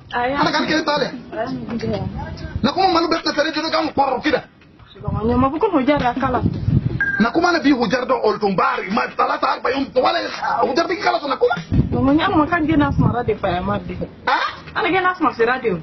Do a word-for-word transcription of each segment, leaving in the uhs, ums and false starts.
Ana kan kira tale. Na kuma malu bet na tare jodo kam paro kida. Ngomongnya ma bukan hujar kala. Na kuma na bi hujar do oltumbari ma talata arba yom to wala hujar bi kala na kuma. Ngomongnya ang makan dia nas mara de pa ma de. Ah? Ana dia nas si radio.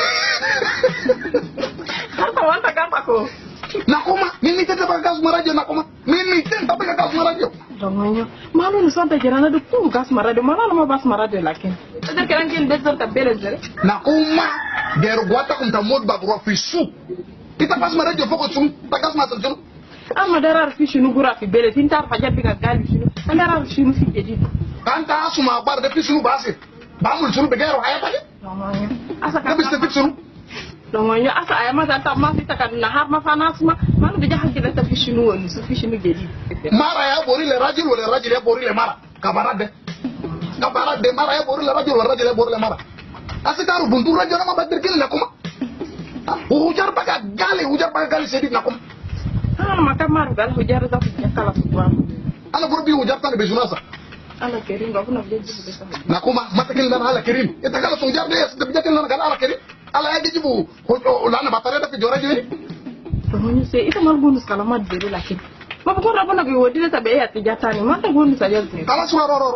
Harta wanta kan ako. Na kuma mimi tete pa gas maradio na kuma. Mimi tete pa gas maradio. Ngomongnya malu ni santa jirana do ku gas maradio mana na ma bas maradio lakin. Ada kan kin bezor ta belezere. Na kuma geru gwata kum ta mod ba bro fisu. Kita pas maradio foko tsum ta gas ma tsum. Amma darar fi shinu gura fi bele tin tar fajar biga gali shinu. An darar shinu fi jadi. Kan ta asuma bar da fi shinu base. Ba mun shinu be geru hayata ke. Ngomongnya asa kan. Ka bi shinu. Ngomongnya asa ayama ta ta ma fita kan na har ma fana asma mana da jahan gida ta fi shinu woni su fi shinu jadi. Mara ya bori le rajul wala rajul ya bori le mara. Kabarade. Kabarade mara ya bori le rajul wala rajul ya bori le mara. Asitaru buntu rajul na ma badir kin na kuma. Hujar baga gali hujar baga gali sedit na kuma. Ah maka maru gal hujar ta fi kala subwa. Ana gurbi hujar ta be junasa. Ala kerim ga kuna bje jibu sa. Na kuma matakin dan ala kerim. Ita kala so hujar de da bijatin nan ala kerim. Ala ya jibu ko lana batare da fi jora jibi. To honi se ita mal bonus kala ma de lakin. Ma ko rabona bi wodi ta be ya tijatani ma ta bonus sa yel. Kala suwa ro ro.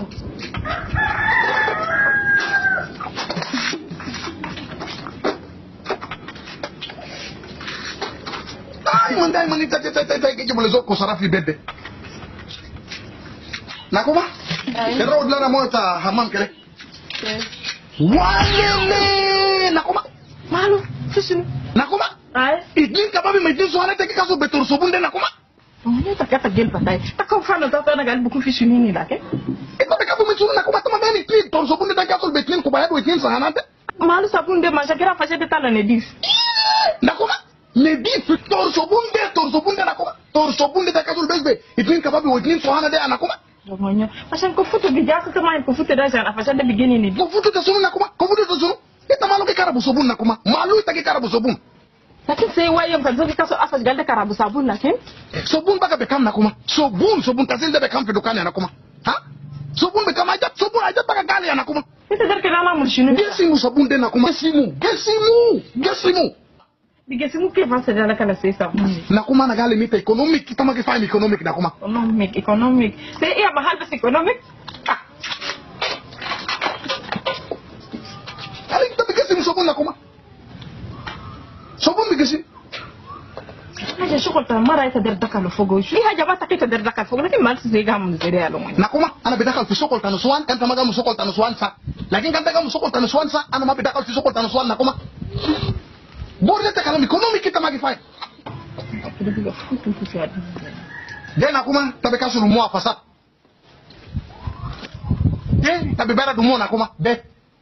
Ay, mandai mani ta ta ta ta ke jibule zo ko sarafi bedde. Na kuma? Ke ro dlana mota hamam kele. Wale na kuma? Malu, fishin. Na kuma? Ay. Idin ka babi mai din so ana take kaso betor so bunde na kuma? Ngone ta ka gel patay. Ta ko fana ta ta na gal buku fishin ni la ke. E ko be ka bu mai na kuma tama dani klip tor so bunde ta kaso betlin ko ba yado itin sa hanate. Malu sabun de ma shakira fashe de tala ne dis. Na kuma? Ne dis tor so bunde tor so bunde na kuma? Tor so bunde ta kaso besbe idin ka babi itin so hanade ana kuma? Ngone. Fashan ko futu bi jaka ta mai ko futu da jan fashan da bigini ni. Ko futu ta sunu na kuma? Ko futu ta sunu? Ita malu ke karabu so bun na kuma? Malu ita ke karabu so bun. Lakin sai wayam kan zo ka so afas galda karabu sabun lakin. Sobun baka bekam na kuma. Sobun sobun kasil da bekam fi dukani na kuma. Ha? Sobun bekam ajat sobun ajat baka gali na kuma. Ita dar kana na mulshinu. Gesi mu sobun de na kuma. Gesi mu, gesi mu, gesi mu. Digesi mu ke fasa da kana sai sabun. Na kuma na gali mita economic kita maki fine economic na kuma. Economic, economic. Sai iya mahal da economic. Ah. Ali kita bigesi mu sobun na kuma. Sobun bigesi. Haja shukul ta mara ita dar dakal fogo shi haja ba ta kai ta dar dakal fogo lakin mal sai ga mun zai da yalon na kuma ana bidakal fi shukul ta nuswan kan ta maga mu shukul ta nuswan sa lakin kan ta ga mu shukul ta nuswan sa ana ma bidakal fi shukul ta nuswan na kuma borde ta kalam economic kita magi fai de na kuma ta be kasulu mu afasa de ta be bara du mu na kuma de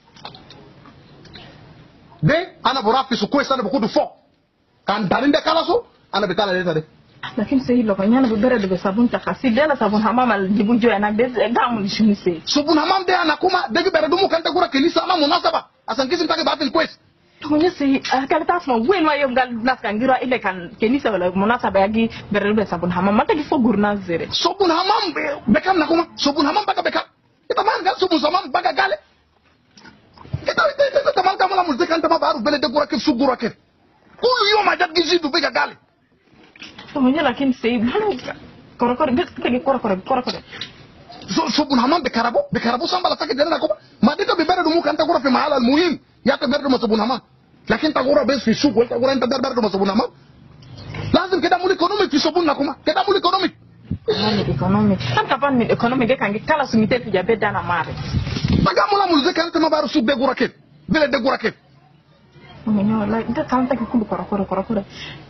de ana burafi su ko sana bukudu fo kan dalinde kala so ana betala leta de lakin sai lo kanya na bere de sabun ta kasi de la sabun hamam al jibu jo na de gamu ni shuni sai sabun hamam de ana kuma de bere dumu kan ta gura kilisa ama munasaba asan kisim ta ke batin kwes to ne sai kala ta asma wen wa yom gal nas kan gira ile kan kenisa wala munasaba yagi bere de sabun hamam mata ki fo gurna zere sabun hamam bekam na kuma sabun hamam baka bekam ita man gal sabun hamam baka gale ita ita ta man kamala mu zekan ta ma baru bele de gura ke su gura ke kulu yoma jat gizi du bega gale Semuanya lakin sih malu koro-koro dia kita koro-koro koro-koro so so pun hamam be karabo be karabo sambala sakit dana ko ma dito be bere dumu kan ta gura fi mahal al muhim ya ta bere dumu sabun hamam lakin ta gura bes fi suq wala ta gura inta bere dumu sabun hamam lazim keda mul economic fi sabun na kuma keda mul economic economic economic kan kapan ni economic kan kala sumite fi jabe dana mare baga mula mul zekan ta ma baru suq de gura ke bele de gura ke Menyo la ita tanta ki kulu koro-koro koro-koro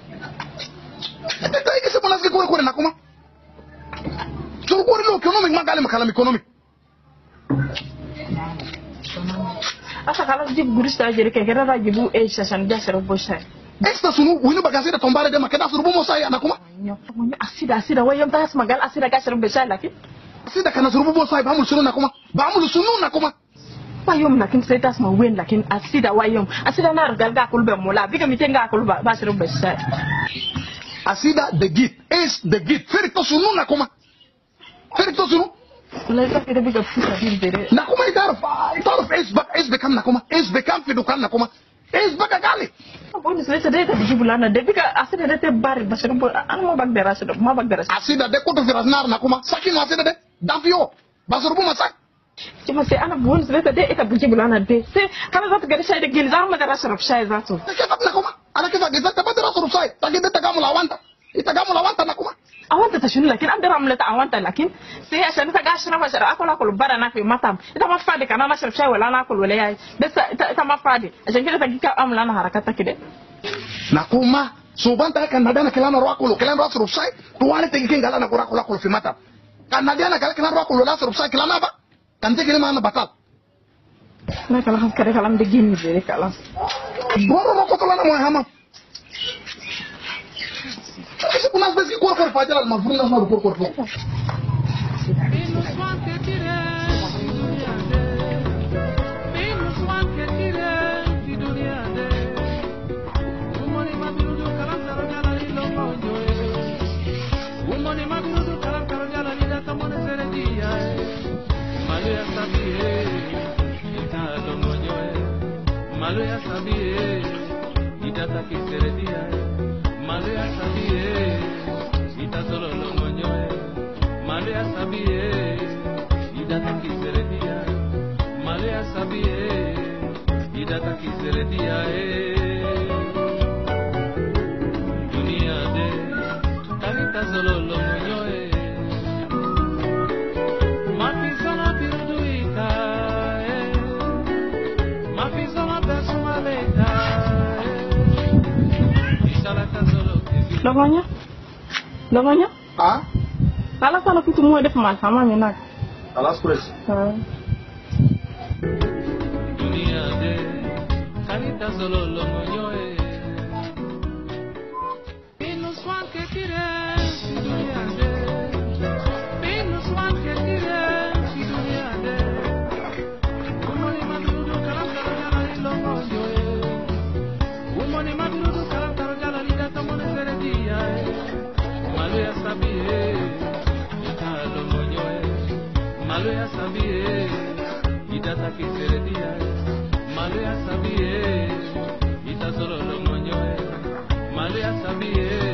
ita ike se bonas ke kore kore na kuma so kore lo economic magale makalam economic asa kala jib gurista jere ke kera jibu e shasan da sero bosai esta sunu wini bagasi da tombare de makeda suru bomo sai na kuma nyo menyo asida asida wayam ta magal asida ka sero bosai laki asida kana suru bomo sai ba mu sunu na kuma ba mu sunu na kuma wayom lakin sai tas ma wen lakin asida wayom asida na rugal ga kulbe mola biga mitenga kulba ba sero bosai asida the git is the git ferito sunu na kuma ferito sunu la ita kida biga fusa din dere na kuma itarfa itarfa is ba is bekam na kuma is bekam fi dukan na kuma is baka gali Abon is lesa data biji bulana de bika asida de te bari basir bo an ma bag dara sida ma bag dara asida de kutu fi rasnar na kuma sakin asida de dafio basir bu masak cuma sai ana bon is lesa de ita biji bulana de sai kana zata gari sai de gil zama da rasar sai zato kifat na kuma ana kifa gizan ta badara rasar sai tagi de tagamu lawanta ita gamu lawanta na kuma awanta tashunu lakin am dara amlata awanta lakin sai asan ta gashi na bashar akola kul bara na fi matam ita ma fadi kana na shar shay wala na kul wala yayi besa ita ma fadi asan kida ta gika amla na harakata kide na kuma subanta kan nadana kilana rakulu kilana rasar sai to wale tagi kin galana kura kula kul fi matam kan nadana kala kilana rakulu rasar sai kilana ba kan tagi ni mana batal na kala kan kare kalam de ginni de kala boro no ko lana mo hama Ese unas veces que cuerpo para allá al más frío no por cuerpo. Malo ya sabie, itata kiseredia. Malo ya sabie, ita solo lo moñoe. Malo ya sabie, idata kiseredia. Malo ya sabie, idata kiseredia. Dunia de, tanita solo lo moñoe. Mafi sana piruduita, mafi sana personalita. Logonya? Logonya? Ah? Ala sana kitu mo def mal sama mi nak. Alas pres. Ha. Dunia de, kanita solo lo moñoe. Pino swan que tire, dunia de. Pino swan que tire, dunia de. Como ni madrudo calantaro ya la lo moñoe. Como ni madrudo calantaro ya la lida tamone seredia. Malo ya sabie, ita lo moñoe. Malo ya sabie, idata kiseredia. Malo ya sabie, ita solo lo moñoe. Malo ya sabie.